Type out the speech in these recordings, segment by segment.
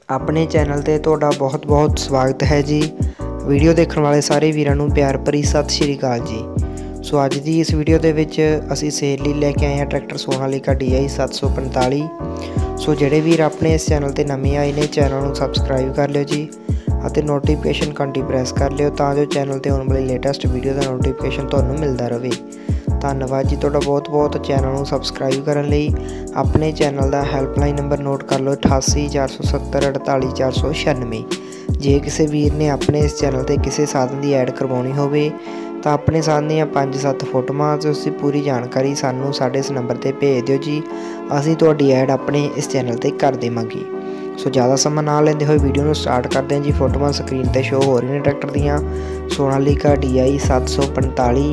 अपने चैनल ते तुहाडा बहुत बहुत स्वागत है जी। वीडियो देखने वाले सारे वीरां नूं प्यार भरी सत श्री अकाल जी। सो अज की इस वीडियो के विच असीं सेल लई लैके आए हैं ट्रैक्टर सोनालिका DI 745। सो जिहड़े वीर अपने इस चैनल ते नवे आए ने चैनल नूं सबसक्राइब कर लिओ जी ਅਤੇ नोटिफिकेशन घंटी प्रैस कर लिओ तां जो चैनल ते आउण वाली लेटेस्ट वीडियो का नोटिफिकेशन तुहानूं मिलता रहे। धन्यवाद जी तुहाडा बहुत बहुत। चैनल नूं सबसक्राइब करन लई अपने चैनल का हैल्पलाइन नंबर नोट कर लो 88 470 48 496। जे किसी वीर ने अपने इस चैनल ते किसी साधन की ऐड करवानी होवे तो अपने साधन दी 5-7 फोटोआं ते उसकी पूरी जानकारी सानूं साडे इस नंबर ते भेज दिओ जी। असीं तुहाडी ऐड अपने इस चैनल ते कर देवांगे। सो ज़्यादा समा ना लेंदे होए वीडियो नूं स्टार्ट करते हैं जी। फोटोआं स्क्रीन ते शो हो रही ने ट्रैक्टर दियां। सोनालिका DI 745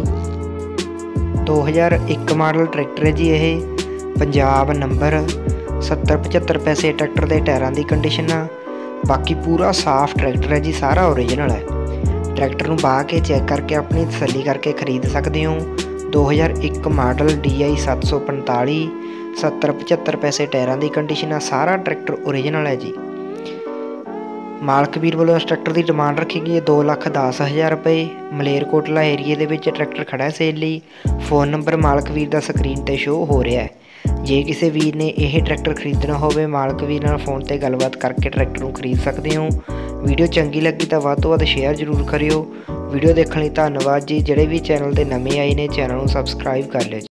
2001 मॉडल ट्रैक्टर है जी। यह पंजाब नंबर 70-75 पैसे ट्रैक्टर के टायरां की कंडीशन आ। बाकी पूरा साफ ट्रैक्टर है जी, सारा ओरिजिनल है। ट्रैक्टर नूं बा के चैक करके अपनी तसल्ली करके खरीद सकते हो। 2001 मॉडल DI 745 70-75 पैसे टायरां की कंडीशन आ। सारा ट्रैक्टर ओरिजिनल है जी। मालक वीर वालों इस ट्रैक्टर की डिमांड रखी गई है 2,10,000 रुपये। मलेरकोटला एरिए के विच ट्रैक्टर खड़ा है सेल लई। फोन नंबर मालक वीर का स्क्रीन पर शो हो रहा है। जे किसी वीर ने यह ट्रैक्टर खरीदना होवे मालक वीर नाल फोन पर गलबात करके ट्रैक्टर नूं खरीद सकते हो। वीडियो चंगी लगी तो वध तो वध शेयर जरूर करियो। वीडियो देखने धन्यवाद जी। जिहड़े भी चैनल ते नवे आए ने चैनल नूं सबसक्राइब कर लिओ।